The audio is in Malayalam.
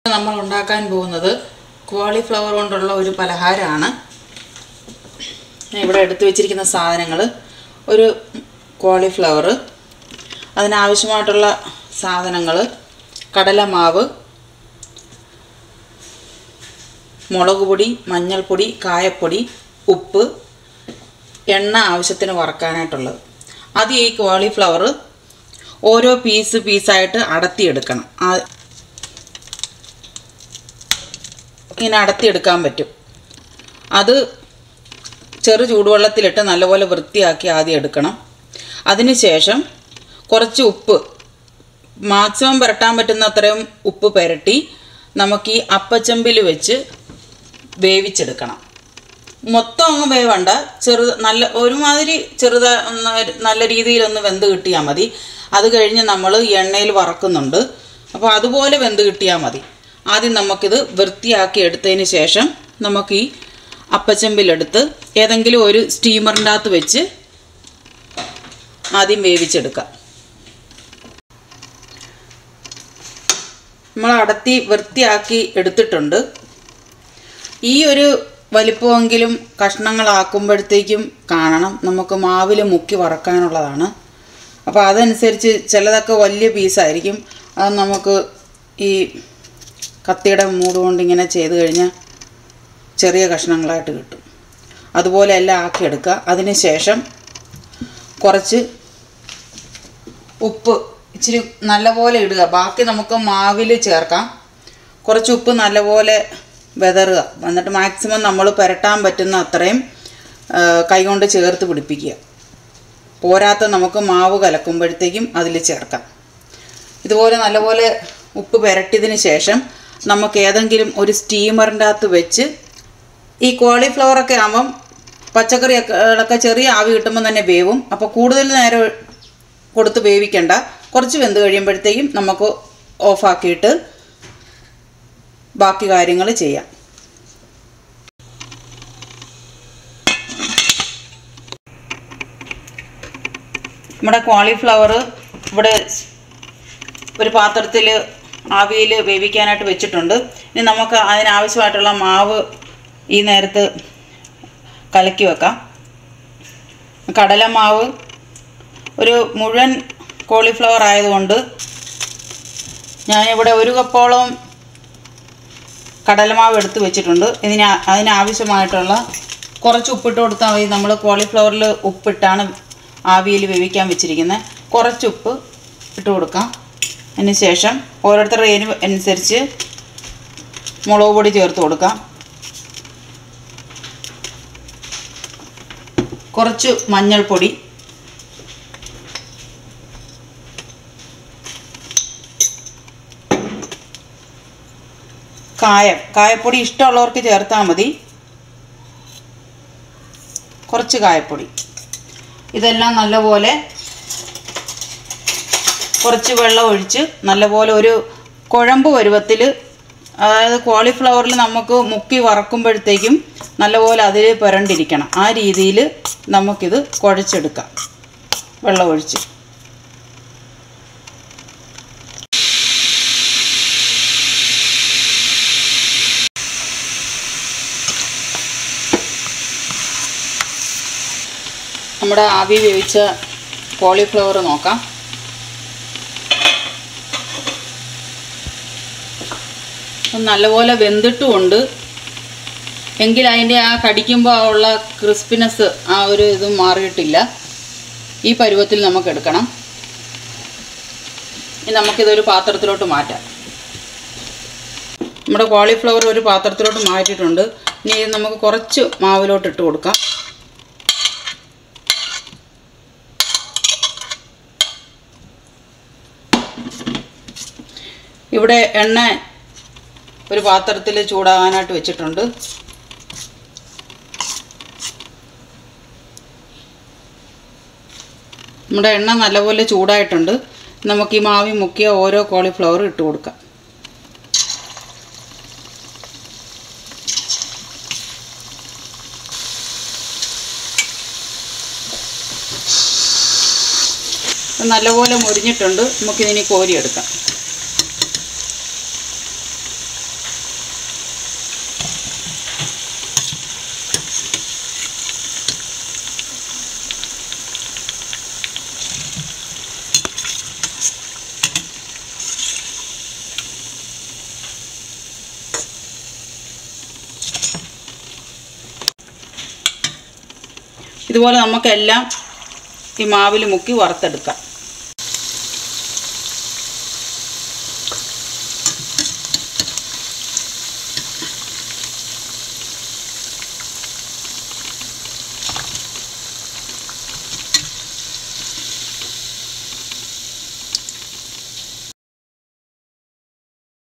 നമ്മൾ ഉണ്ടാക്കാൻ പോകുന്നത് കോളിഫ്ലവർ കൊണ്ടുള്ള ഒരു പലഹാരമാണ്. ഇവിടെ എടുത്തു വെച്ചിരിക്കുന്ന സാധനങ്ങൾ: ഒരു കോളിഫ്ലവർ, അതിനാവശ്യമായിട്ടുള്ള സാധനങ്ങൾ കടലമാവ്, മുളക് പൊടി, മഞ്ഞൾപ്പൊടി, കായപ്പൊടി, ഉപ്പ്, എണ്ണ ആവശ്യത്തിന് വറക്കാനായിട്ടുള്ളത്. ആദ്യം ഈ കോളിഫ്ലവർ ഓരോ പീസായിട്ട് അടത്തിയെടുക്കണം. ഇങ്ങനെ അടത്തിയെടുക്കാൻ പറ്റും. അത് ചെറു ചൂടുവെള്ളത്തിലിട്ട് നല്ലപോലെ വൃത്തിയാക്കി ആദ്യം എടുക്കണം. അതിനുശേഷം കുറച്ച് ഉപ്പ്, മാക്സിമം പുരട്ടാൻ പറ്റുന്ന അത്രയും ഉപ്പ് പുരട്ടി നമുക്ക് ഈ അപ്പച്ചമ്പിൽ വെച്ച് വേവിച്ചെടുക്കണം. മൊത്തം അങ്ങ് വേവണ്ട, നല്ല ഒരുമാതിരി നല്ല രീതിയിലൊന്ന് വെന്ത് കിട്ടിയാൽ മതി. അത് കഴിഞ്ഞ് നമ്മൾ എണ്ണയിൽ വറക്കുന്നുണ്ട്, അപ്പോൾ അതുപോലെ വെന്ത് കിട്ടിയാൽ മതി. ആദ്യം നമുക്കിത് വൃത്തിയാക്കി എടുത്തതിന് ശേഷം നമുക്ക് ഈ അപ്പച്ചമ്പിലെടുത്ത് ഏതെങ്കിലും ഒരു സ്റ്റീമറിൻ്റെ അകത്ത് വെച്ച് ആദ്യം വേവിച്ചെടുക്കാം. നമ്മൾ അടത്തി വൃത്തിയാക്കി എടുത്തിട്ടുണ്ട്. ഈ ഒരു വലിപ്പമെങ്കിലും കഷ്ണങ്ങളാക്കുമ്പോഴത്തേക്കും കാണണം. നമുക്ക് മാവിൽ മുക്കി വറക്കാനുള്ളതാണ്. അപ്പോൾ അതനുസരിച്ച് ചിലതൊക്കെ വലിയ പീസായിരിക്കും. അത് നമുക്ക് ഈ കത്തിയുടെ മൂട് കൊണ്ട് ഇങ്ങനെ ചെയ്ത് കഴിഞ്ഞാൽ ചെറിയ കഷ്ണങ്ങളായിട്ട് കിട്ടും. അതുപോലെ എല്ലാം ആക്കിയെടുക്കുക. അതിന് ശേഷം കുറച്ച് ഉപ്പ് ഇച്ചിരി നല്ലപോലെ ഇടുക. ബാക്കി നമുക്ക് മാവിൽ ചേർക്കാം. കുറച്ച് ഉപ്പ് നല്ലപോലെ വെതറുക. എന്നിട്ട് മാക്സിമം നമ്മൾ പുരട്ടാൻ പറ്റുന്ന അത്രയും കൈകൊണ്ട് ചേർത്ത് പിടിപ്പിക്കുക. പോരാത്ത നമുക്ക് മാവ് കലക്കുമ്പോഴത്തേക്കും അതിൽ ചേർക്കാം. ഇതുപോലെ നല്ലപോലെ ഉപ്പ് പുരട്ടിയതിന് ശേഷം നമുക്ക് ഏതെങ്കിലും ഒരു സ്റ്റീമറിൻ്റെ അകത്ത് വെച്ച്, ഈ കോളിഫ്ലവറൊക്കെ ആകുമ്പം പച്ചക്കറിയൊക്കെ ചെറിയ ആവി കിട്ടുമ്പോൾ തന്നെ വേവും. അപ്പോൾ കൂടുതൽ നേരം കൊടുത്ത് വേവിക്കണ്ട. കുറച്ച് വെന്ത് കഴിയുമ്പോഴത്തേക്കും നമുക്ക് ഓഫാക്കിയിട്ട് ബാക്കി കാര്യങ്ങൾ ചെയ്യാം. നമ്മുടെ കോളിഫ്ലവർ ഇവിടെ ഒരു പാത്രത്തിൽ ആവിയിൽ വേവിക്കാനായിട്ട് വെച്ചിട്ടുണ്ട്. ഇനി നമുക്ക് അതിനാവശ്യമായിട്ടുള്ള മാവ് ഈ നേരത്ത് കലക്കി വെക്കാം. കടലമാവ് ഒരു മുഴുവൻ കോളിഫ്ലവർ ആയതുകൊണ്ട് ഞാനിവിടെ 1 കപ്പോളം കടലമാവ് എടുത്ത് വെച്ചിട്ടുണ്ട്. അതിനാവശ്യമായിട്ടുള്ള കുറച്ച് ഉപ്പിട്ട് കൊടുത്താൽ മതി. നമ്മൾ കോളിഫ്ലവറിൽ ഉപ്പിട്ടാണ് ആവിയിൽ വേവിക്കാൻ വെച്ചിരിക്കുന്നത്. കുറച്ച് ഉപ്പ് ഇട്ട് കൊടുക്കാം. അതിന് ശേഷം ഓരോരുത്തരുടെ എരിവ് അനുസരിച്ച് മുളക് പൊടി ചേർത്ത് കൊടുക്കാം. കുറച്ച് മഞ്ഞൾപ്പൊടി, കായപ്പൊടി ഇഷ്ടമുള്ളവർക്ക് ചേർത്താൽ മതി. കുറച്ച് കായപ്പൊടി. ഇതെല്ലാം നല്ലപോലെ കുറച്ച് വെള്ളം ഒഴിച്ച് നല്ലപോലെ ഒരു കുഴമ്പ് പരുവത്തിൽ, അതായത് കോളിഫ്ലവറിൽ നമുക്ക് മുക്കി വറക്കുമ്പോഴത്തേക്കും നല്ലപോലെ അതിൽ പുരണ്ടിരിക്കണം. ആ രീതിയിൽ നമുക്കിത് കുഴച്ചെടുക്കാം വെള്ളം ഒഴിച്ച്. നമ്മുടെ ആവി വേവിച്ച കോളിഫ്ലവർ നോക്കാം. നല്ലപോലെ വെന്തിട്ടുമുണ്ട്. എങ്കിൽ അതിൻ്റെ ആ കടിക്കുമ്പോൾ ഉള്ള ക്രിസ്പിനെസ് ആ ഒരു ഇതും മാറിയിട്ടില്ല. ഈ പരുവത്തിൽ നമുക്ക് എടുക്കണം. ഇനി നമുക്കിതൊരു പാത്രത്തിലോട്ട് മാറ്റാം. നമ്മുടെ കോളിഫ്ലവർ ഒരു പാത്രത്തിലോട്ട് മാറ്റിയിട്ടുണ്ട്. ഇനി നമുക്ക് കുറച്ച് മാവിലോട്ട് ഇട്ട് കൊടുക്കാം. ഇവിടെ എണ്ണ ഒരു പാത്രത്തിൽ ചൂടാകാനായിട്ട് വെച്ചിട്ടുണ്ട്. നമ്മുടെ എണ്ണ നല്ലപോലെ ചൂടായിട്ടുണ്ട്. നമുക്ക് ഈ മാവി മുക്കിയ ഓരോ കോളിഫ്ലവർ ഇട്ട് കൊടുക്കാം. നല്ലപോലെ മൊരിഞ്ഞിട്ടുണ്ട്. നമുക്കിതിനി കോരിയെടുക്കാം. ഇതുപോലെ നമുക്കെല്ലാം ഈ മാവിൽ മുക്കി വറുത്തെടുക്കാം.